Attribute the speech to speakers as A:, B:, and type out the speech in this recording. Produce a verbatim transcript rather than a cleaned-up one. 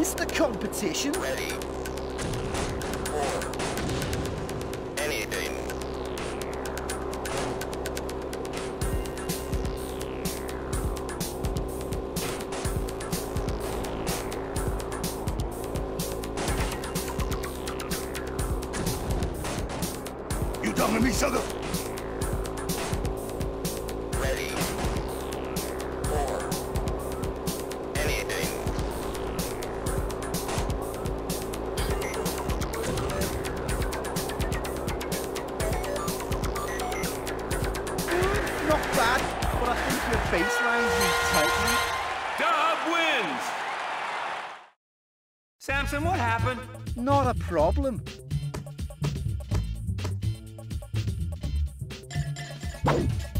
A: is the competition.
B: Ready. For anything.
C: You done with me, sugar?
B: Ready. For anything.
A: Not bad, but I think your baseline needs tightening.
D: Dub wins! Samson, what happened?
A: Not a problem.
B: Ready.